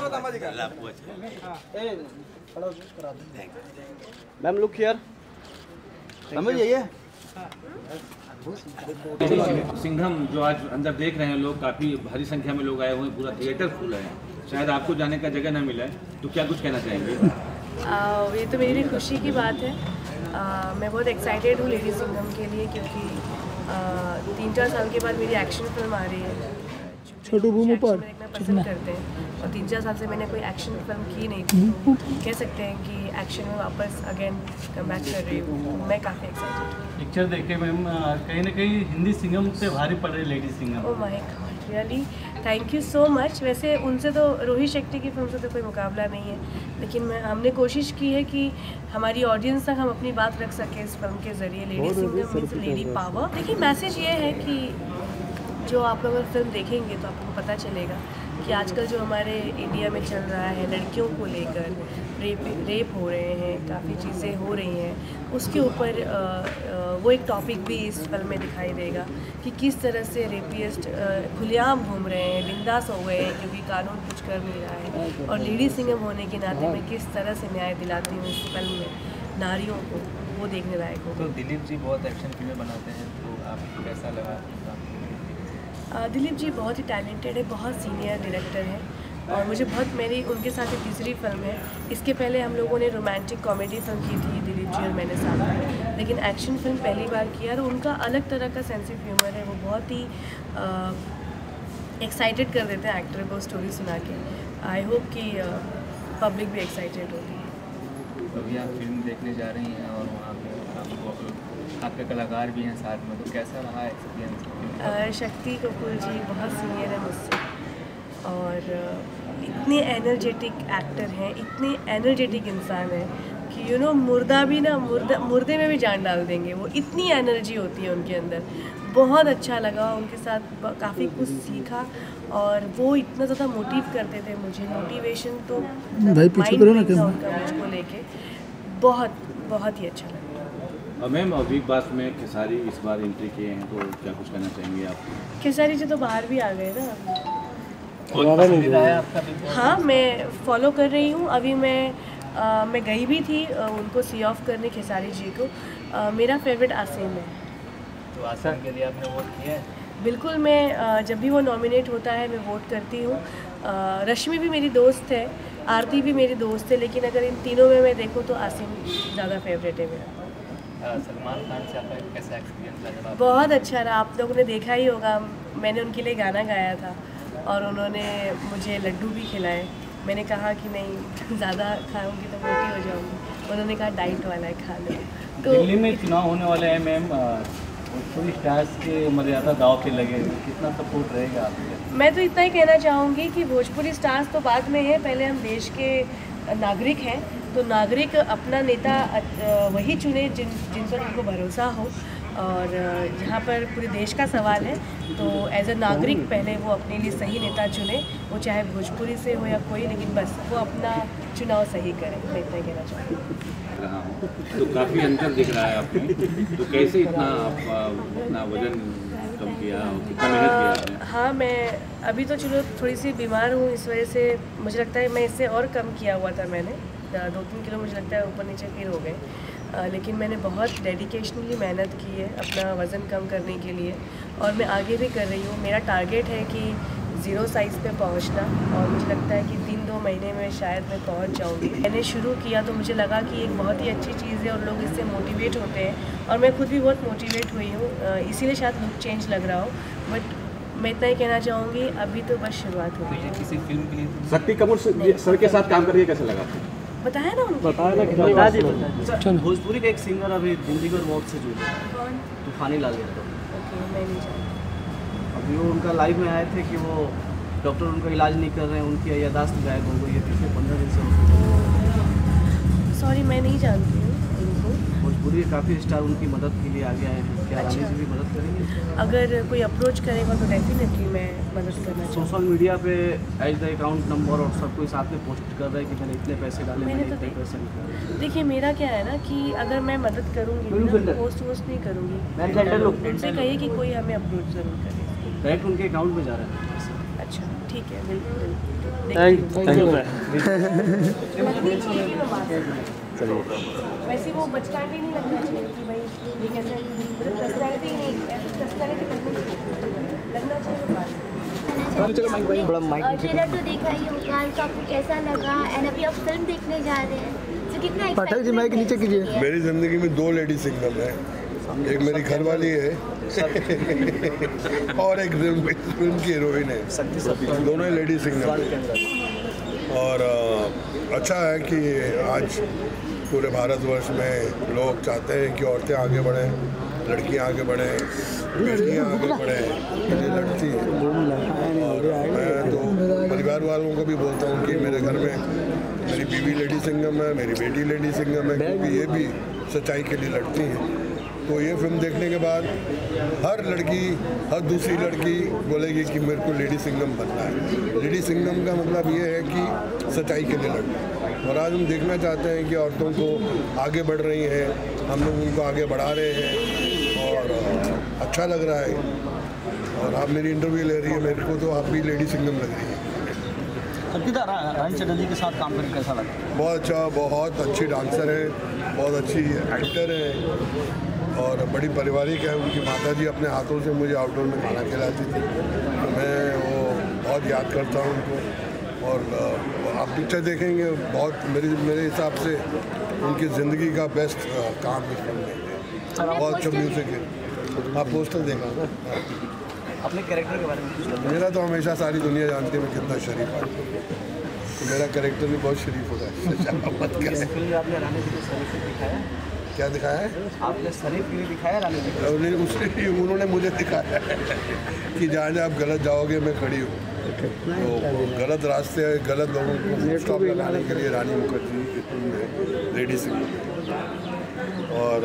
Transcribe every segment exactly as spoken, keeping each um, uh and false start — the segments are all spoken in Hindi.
मैम लुक हियर, समझ जाइए। सिंघम जो आज अंदर देख रहे हैं लोग, काफ़ी भारी संख्या में लोग आए हुए हैं, पूरा थिएटर फुल है। शायद आपको जाने का जगह ना मिला है, तो क्या कुछ कहना चाहेंगे? आ, ये तो मेरी खुशी की बात है। आ, मैं बहुत एक्साइटेड हूँ लेडी सिंघम के लिए, क्योंकि आ, तीन चार साल के बाद मेरी एक्शन फिल्म आ रही है। छोटू बूमू पर देखना पसंद करते हैं, और तीन चार साल से मैंने कोई एक्शन फिल्म की नहीं थी, तो कह सकते हैं कि एक्शन में वापस अगेन कम बैक कर रही हूँ। मैं काफ़ी एक्साइटेड हूँ। पिक्चर देख के मैम कहीं ना कहीं हिंदी सिंघम से भारी पड़ रही lady Singham. Oh my god, really thank you so much. वैसे उनसे तो रोहित शेट्टी की फिल्म से तो कोई मुकाबला नहीं है, लेकिन मैं हमने कोशिश की है कि हमारी ऑडियंस तक हम अपनी बात रख सकें इस फिल्म के ज़रिए। Lady Singham means lady power. देखिए मैसेज ये है कि जो आप लोग फिल्म देखेंगे तो आपको पता चलेगा कि आजकल जो हमारे इंडिया में चल रहा है लड़कियों को लेकर, रेप रेप हो रहे हैं, काफ़ी चीज़ें हो रही हैं, उसके ऊपर वो एक टॉपिक भी इस फिल्म में दिखाई देगा कि किस तरह से रेपिस्ट खुलेआम घूम रहे हैं, बिंदास हो गए हैं क्योंकि कानून कुछ कर नहीं रहा है। और लेडी सिंघम होने के नाते मैं किस तरह से न्याय दिलाती हूँ इस फिल्म में नारियों को, वो देखने लायक हो। तो दिलीप जी बहुत एक्शन फिल्में बनाते हैं, तो आपको कैसा लगा? दिलीप जी बहुत ही टैलेंटेड है, बहुत सीनियर डायरेक्टर है, और मुझे बहुत, मेरी उनके साथ एक तीसरी फिल्म है। इसके पहले हम लोगों ने रोमांटिक कॉमेडी फिल्म की थी दिलीप जी और मैंने साथ में, लेकिन एक्शन फिल्म पहली बार किया। और उनका अलग तरह का सेंस ऑफ ह्यूमर है, वो बहुत ही एक्साइटेड कर देते हैं एक्टर को स्टोरी सुना के। आई होप कि पब्लिक भी एक्साइटेड होगी। अभी आप फिल्म देखने जा रही हैं और वहाँ पे आपको आपके कलाकार भी हैं साथ में, तो कैसा रहा एक्सपीरियंस? शक्ति कपूर जी बहुत सीनियर है मुझसे, और इतने एनर्जेटिक एक्टर हैं, इतने एनर्जेटिक इंसान हैं कि यू नो मुर्दा भी ना मुर्दा मुर्दे में भी जान डाल देंगे, वो इतनी एनर्जी होती है उनके अंदर। बहुत अच्छा लगा उनके साथ, काफ़ी कुछ सीखा, और वो इतना ज़्यादा मोटिव करते थे मुझे। मोटिवेशन तो माइंड था उनका मुझको लेके, बहुत बहुत ही अच्छा लगा। मैम बिग बॉस में खेसारी इस बार एंट्री किए हैं, तो क्या कुछ कहना चाहेंगे आप? खेसारी जी तो बाहर भी आ गए ना। आपका? हाँ, मैं फॉलो कर रही हूँ। अभी मैं आ, मैं गई भी थी आ, उनको सी ऑफ करने खेसारी जी को। आ, मेरा फेवरेट आसिम है। तो आसिम के लिए आपने वोट किया है? बिल्कुल, मैं आ, जब भी वो नॉमिनेट होता है मैं वोट करती हूँ। रश्मि भी मेरी दोस्त है, आरती भी मेरी दोस्त है, लेकिन अगर इन तीनों में मैं देखूँ तो आसिम ज़्यादा फेवरेट है मेरा। सलमान खान से आपका कैसा एक्सपीरियंस लगा? बहुत अच्छा रहा। आप लोगों ने देखा ही होगा, मैंने उनके लिए गाना गाया था और उन्होंने मुझे लड्डू भी खिलाए। मैंने कहा कि नहीं ज़्यादा खाऊंगी तो मोटी हो जाऊंगी, उन्होंने कहा डाइट वाला है खा लो। तो दिल्ली में चुनाव होने वाले हैं मैम, भोजपुरी स्टार्स के मर्यादा दाव पे लगे, कितना सपोर्ट रहेगा आपके? मैं तो इतना ही कहना चाहूँगी कि भोजपुरी स्टार्स तो बाद में है, पहले हम देश के नागरिक हैं, तो नागरिक अपना नेता वही चुने जिन जिन पर उनको भरोसा हो। और यहाँ पर पूरे देश का सवाल है, तो एज अ नागरिक पहले वो अपने लिए सही नेता चुने, वो चाहे भोजपुरी से हो या कोई, लेकिन बस वो अपना चुनाव सही करे। मैं इतना ही कहना चाहूँगी। तो काफ़ी अंतर दिख रहा है आपने, तो कैसे इतना आप अपना वजन कम किया और कितना मेहनत किया आपने? हाँ, मैं अभी तो चलो थोड़ी सी बीमार हूँ, इस वजह से मुझे लगता है मैं इससे और कम किया हुआ था। मैंने दो तीन किलो मुझे लगता है ऊपर नीचे फिर हो गए, आ, लेकिन मैंने बहुत डेडिकेशनली मेहनत की है अपना वज़न कम करने के लिए, और मैं आगे भी कर रही हूँ। मेरा टारगेट है कि ज़ीरो साइज़ पे पहुँचना, और मुझे लगता है कि तीन दो महीने में शायद मैं पहुँच जाऊँगी। मैंने शुरू किया तो मुझे लगा कि एक बहुत ही अच्छी चीज़ है और लोग इससे मोटिवेट होते हैं, और मैं खुद भी बहुत मोटिवेट हुई हूँ, इसीलिए शायद लुक चेंज लग रहा हो। बट मैं इतना ही कहना चाहूँगी, अभी तो बस शुरुआत हो गई है। किसी फिल्म के लिए शक्ति कपूर सर के साथ काम करके कैसा लगा? बताया ना उनको, बताया ना कि बता दी बता। भोजपुरी के एक सिंगर अभी जिंदगी और मौत से जुड़े, कौन? तूफानी लाल यादव। ओके, मैं नहीं जानती। अभी वो उनका लाइव में आए थे कि वो डॉक्टर उनका इलाज नहीं कर रहे हैं, उनकी यादाश्त गायब हो गई है पिछले पंद्रह दिन से। सॉरी, मैं नहीं जानती हूँ उनको। भोजपुरी के काफ़ी स्टार उनकी मदद के लिए आगे आए हैं, क्या रानी जी भी मदद करेंगे? अगर कोई अप्रोच करेगा तो डेफिनेटली मैं मदद करना चाहूँगी। सोशल मीडिया पे एज द अकाउंट नंबर और सब कोई साथ में पोस्ट कर रहे हैं कि मैंने इतने पैसे डाले, मैंने मैंने तो इतने पैसे निकाले। देखिए, मेरा क्या है ना कि अगर मैं मदद करूँगी ना, पोस्ट वोस्ट नहीं करूँगी, उनसे कहिए कि कोई हमें अप्रोच ज़रूर करे। डायरेक्ट उनके अकाउंट में जा रहा है। अच्छा। ठीक है, बिल्कुल बिल्कुल। थैंक देखती हूँ। यू। लगनी चाहिए कि मैं बात करूँ। वैसे वो बचकाने नहीं लगना चाहिए कि भाई ये कैसे पर्सनैलिटी नहीं, पर्सनैलिटी लगनी चाहिए, लगना चाहिए तो बात। और ट्रेलर तो देखा ही होगा, तो आपको कैसा लगा? एंड अभी आप फिल्म देखने जा रहे हैं, तो कितना पाठक जी माइक नीचे कीजिए। मेरी ज़िंदगी में दो लेडी सिंगम है, एक मेरी घरवाली है और एक फिल्म फिल्म की हीरोइन है, दोनों ही लेडी सिंगम है। और आ, अच्छा है कि आज पूरे भारतवर्ष में लोग चाहते हैं कि औरतें आगे बढ़ें, लड़कियां आगे बढ़ें, बेटियां आगे बढ़ें, ये लड़ती हैं। और मैं तो परिवार वालों को भी बोलता हूँ कि मेरे घर में मेरी बीवी लेडी सिंगम है, मेरी बेटी लेडी सिंगम है, क्योंकि ये भी सच्चाई के लिए लड़ती हैं। तो ये फिल्म देखने के बाद हर लड़की, हर दूसरी लड़की बोलेगी कि मेरे को लेडी सिंगम बनना है। लेडी सिंगम का मतलब ये है कि सच्चाई के लिए लड़ना। और आज हम देखना चाहते हैं कि औरतों को आगे बढ़ रही हैं, हम लोग उनको आगे बढ़ा रहे हैं और अच्छा लग रहा है। और आप मेरी इंटरव्यू ले रही है, मेरे को तो आप भी लेडी सिंगम लग रही है। अर्पिता रानी चटर्जी के साथ काम करके कैसा लगा? बहुत अच्छा, बहुत अच्छी डांसर है, बहुत अच्छी एक्टर है और बड़ी पारिवारिक है। उनकी माता जी अपने हाथों से मुझे आउटडोर में खाना खिलाती थी, तो मैं वो बहुत याद करता हूँ उनको। और आप पिक्चर देखेंगे, बहुत मेरे मेरे हिसाब से उनकी ज़िंदगी का बेस्ट काम इस फिल्म में, बहुत अच्छा म्यूज़िक है। आप पोस्टर देखना ना। अपने कैरेक्टर के बारे में कुछ बताइए। मेरा तो हमेशा सारी दुनिया जानती है मैं कितना शरीफ आदमी हूँ, तो मेरा कैरेक्टर भी बहुत शरीफ होता है। मत इस फिल्म में आपने रानी जी को शरीफ दिखाया, क्या दिखाया है? आपने शरीफ के लिए दिखाया रानी जी को? उन्होंने उसने उन्होंने मुझे दिखाया है कि जहाँ जहाँ आप गलत जाओगे मैं खड़ी हूँ। तो गलत रास्ते, गलत लोगों को स्टॉप लगाने के लिए रानी मुखर्जी की फिल्म है लेडी सिंगम। और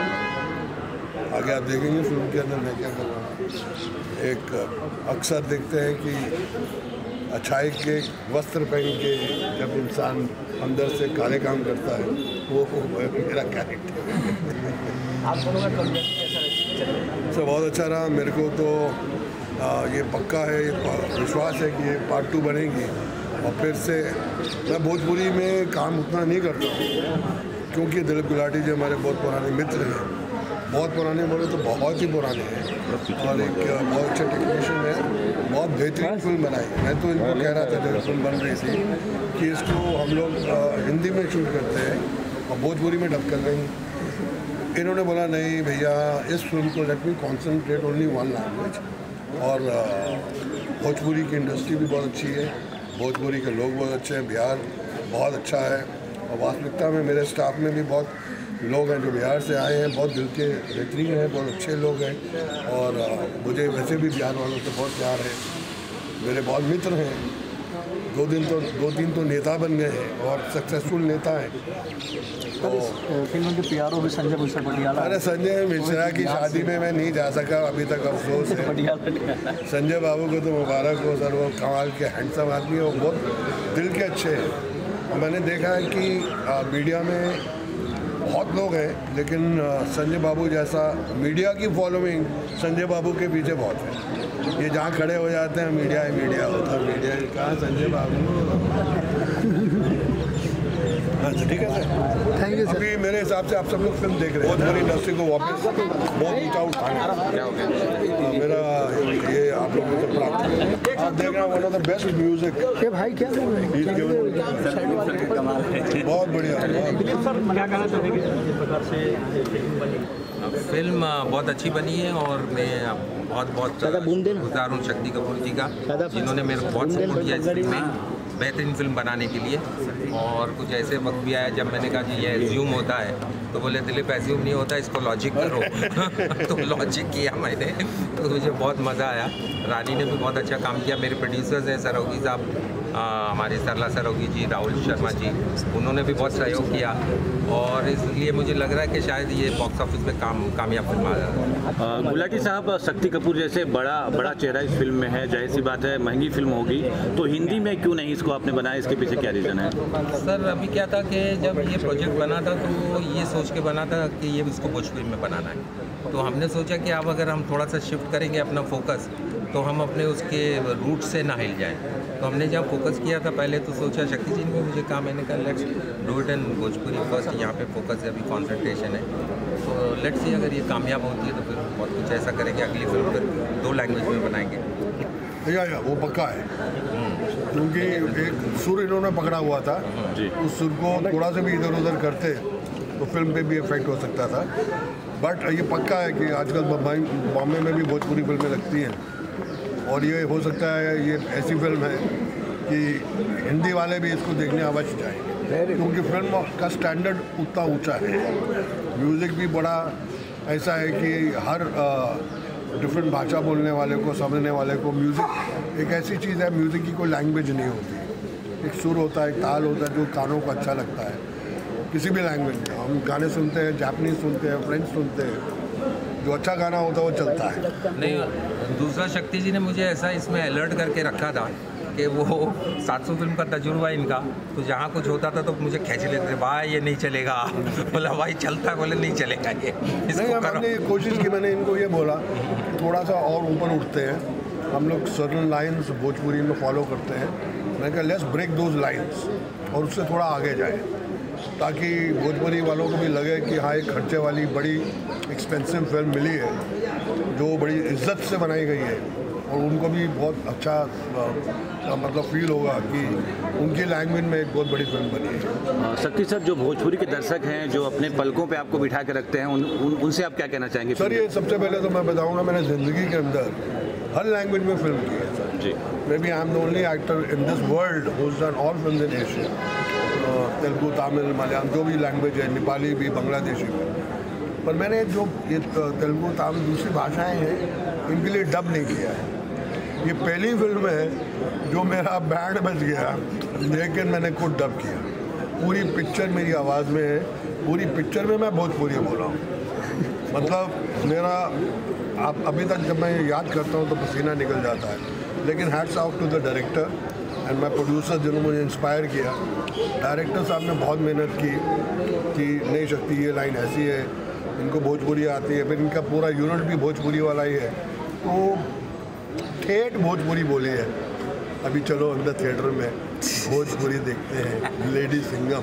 आगे आप देखेंगे फिल्म के अंदर मैं क्या कर रहा हूँ। एक अक्सर देखते हैं कि अच्छाई के वस्त्र पहन के जब इंसान अंदर से काले काम करता है, वो मेरा कैरेक्टर। आप दोनों का कॉम्बिनेशन कैसा रहा? सर बहुत अच्छा रहा। मेरे को तो आ, ये पक्का है, ये विश्वास है कि ये पार्ट टू बनेगी। और फिर से मैं भोजपुरी में काम उतना नहीं करता हूँ क्योंकि दिलीप गुलाटी जी हमारे बहुत पुराने मित्र हैं, बहुत पुराने बोले तो बहुत ही पुराने हैं और एक बहुत अच्छे टेक्नीशियन है, बहुत बेहतरीन फिल्म बनाई। मैं तो इनको कह रहा था जब फिल्म बन रही थी कि इसको हम लोग हिंदी में शूट करते हैं और भोजपुरी में डब कर रहे हैं। इन्होंने बोला नहीं भैया, इस फिल्म को let me concentrate only one language. और भोजपुरी की इंडस्ट्री भी बहुत अच्छी है, भोजपुरी के लोग बहुत अच्छे हैं, बिहार बहुत अच्छा है और वास्तविकता में मेरे स्टाफ में भी बहुत लोग हैं जो बिहार से आए हैं, बहुत दिल के बेहतरीन हैं, बहुत अच्छे लोग हैं। और मुझे वैसे भी बिहार वालों से बहुत प्यार है, मेरे बहुत मित्र हैं। दो दिन तो दो तीन तो नेता बन गए हैं और सक्सेसफुल नेता हैं। तो फिल्म के पी आर ओ भी संजय भूषण पटियाला। अरे संजय मिश्रा की शादी में मैं नहीं जा सका, अभी तक अफसोस है। संजय बाबू को तो मुबारक हो सर, वो कमाल के हैंडसम आदमी है, वो बहुत दिल के अच्छे हैं। और मैंने देखा है कि मीडिया में बहुत लोग हैं लेकिन संजय बाबू जैसा मीडिया की फॉलोइंग संजय बाबू के पीछे बहुत है। ये जहाँ खड़े हो जाते हैं मीडिया है मीडिया होता है, मीडिया कहाँ संजय बाबू। हाँ ठीक है सर, थैंक यू सर। अभी मेरे हिसाब से आप सब लोग फिल्म देख रहे हैं, बहुत बड़ी इंडस्ट्री को वापस बहुत ऊँचा उठाना। क्या हो गया मेरा ये आप लोगों से प्राप्त आप देख रहे हैं one of the best music. ये भाई क्या कर रहे हैं? बहुत बढ़िया। क्या कहना चाहेंगे जिस प्रकार से फिल्म बहुत अच्छी बनी है और मैं बहुत बहुत गुजार हूँ शक्ति कपूर जी का, जिन्होंने मेरे को बहुत सपोर्ट किया इस फिल्म में बेहतरीन फिल्म बनाने के लिए। और कुछ ऐसे वक्त भी आया जब मैंने कहा जी ये एज्यूम होता है, तो बोले दिलीप एज्यूम नहीं होता, इसको लॉजिक करो। तो लॉजिक किया मैंने, तो मुझे बहुत मज़ा आया। रानी ने भी बहुत अच्छा काम किया। मेरे प्रोड्यूसर्स हैं सरोगी साहब, हमारी सरला सरोगी जी, राहुल शर्मा जी, उन्होंने भी बहुत सहयोग किया और इसलिए मुझे लग रहा है कि शायद ये बॉक्स ऑफिस में काम कामयाब फिल्म आ जाए। गुलाटी साहब, शक्ति कपूर जैसे बड़ा बड़ा चेहरा इस फिल्म में है, जाहिर सी बात है महंगी फिल्म होगी, तो हिंदी में क्यों नहीं इसको आपने बनाया, इसके पीछे क्या रीज़न है? सर अभी क्या था कि जब ये प्रोजेक्ट बना था तो ये सोच के बना था कि ये इसको भोजपुरी में बनाना है, तो हमने सोचा कि अब अगर हम थोड़ा सा शिफ्ट करेंगे अपना फोकस तो हम अपने उसके रूट से ना हिल जाएं। तो हमने जब फोकस किया था पहले तो सोचा शक्ति जी ने मुझे कहा, मैंने कहा let's do it in Bhojpuri first, यहाँ पे फोकस है, अभी कॉन्सेंट्रेशन है। तो लेट्स सी अगर ये कामयाब होती है तो फिर बहुत कुछ ऐसा करेंगे, अगली फिल्म फिर दो लैंग्वेज में बनाएंगे। या, या वो पक्का है, क्योंकि एक सुर इन्होंने पकड़ा हुआ था, उस सुर को थोड़ा सा भी इधर उधर करते तो फिल्म पे भी इफेक्ट हो सकता था। बट ये पक्का है कि आजकल बॉम्बे में भी भोजपुरी फिल्में लगती हैं, और ये हो सकता है ये ऐसी फिल्म है कि हिंदी वाले भी इसको देखने अवश्य जाएंगे, क्योंकि फिल्म का स्टैंडर्ड उतना ऊंचा है। म्यूज़िक भी बड़ा ऐसा है कि हर डिफरेंट भाषा बोलने वाले को, समझने वाले को म्यूज़िक एक ऐसी चीज़ है, म्यूज़िक की कोई लैंग्वेज नहीं होती। एक सुर होता है, एक ताल होता है जो कानों को अच्छा लगता है। किसी भी लैंग्वेज में हम गाने सुनते हैं, जापानीज सुनते हैं, फ्रेंच सुनते हैं, जो अच्छा गाना होता है वो चलता है। नहीं, दूसरा शक्ति जी ने मुझे ऐसा इसमें अलर्ट करके रखा था कि वो सात सौ फिल्म का तजुर्बा इनका, तो जहाँ कुछ होता था तो मुझे खींच लेते, भाई ये नहीं चलेगा, बोला भाई चलता है, बोले नहीं चलेगा ये। नहीं, हमने कोशिश की, मैंने इनको ये बोला थोड़ा सा और ऊपर उठते हैं हम लोग, सर्टन लाइन्स भोजपुरी में फॉलो करते हैं। मैंने कहा लेट्स ब्रेक दोज लाइन्स और उससे थोड़ा आगे जाए, ताकि भोजपुरी वालों को भी लगे कि हाँ एक खर्चे वाली बड़ी एक्सपेंसिव फिल्म मिली है जो बड़ी इज्जत से बनाई गई है, और उनको भी बहुत अच्छा आ, मतलब फील होगा कि उनकी लैंग्वेज में एक बहुत बड़ी फिल्म बनी है। शक्ति सर, जो भोजपुरी के दर्शक हैं जो अपने पलकों पे आपको बिठा के रखते हैं, उन, उन, उनसे आप क्या कहना चाहेंगे? सर ये सबसे पहले तो मैं बताऊँगा, मैंने ज़िंदगी के अंदर हर लैंग्वेज में फिल्म की है sir ji. May be I am the only actor in this world who has done all films in Asia, Telugu, Tamil, Malayalam, जो भी लैंग्वेज है, नेपाली भी, बांग्लादेशी भी। पर मैंने जो ये तेलुगु, तमिल, दूसरी भाषाएं हैं, इनके लिए डब नहीं किया है। ये पहली फिल्म है जो मेरा बैंड बज गया, लेकिन मैंने खुद डब किया। पूरी पिक्चर मेरी आवाज़ में है, पूरी पिक्चर में मैं भोजपुरी बोला हूँ। मतलब मेरा आप अभी तक जब मैं याद करता हूँ तो पसीना निकल जाता है। लेकिन hats off to the director and my producer जिन्होंने मुझे इंस्पायर किया। डायरेक्टर साहब ने बहुत मेहनत की कि नहीं शक्ति ये लाइन ऐसी है, इनको भोजपुरी आती है, फिर इनका पूरा यूनिट भी भोजपुरी वाला ही है, तो ठेठ भोजपुरी बोली है। अभी चलो अंदर थिएटर में भोजपुरी देखते हैं, लेडी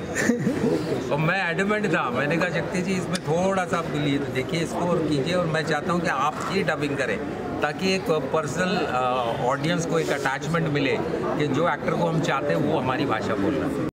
सिंगम। और मैं एडमेंट था, मैंने कहा शक्ति जी इसमें थोड़ा सा आप लिए तो देखिए इसको और कीजिए, और मैं चाहता हूँ कि आप ही डबिंग करें ताकि एक पर्सनल ऑडियंस को एक अटैचमेंट मिले कि जो एक्टर को हम चाहते हैं वो हमारी भाषा बोल रहा है।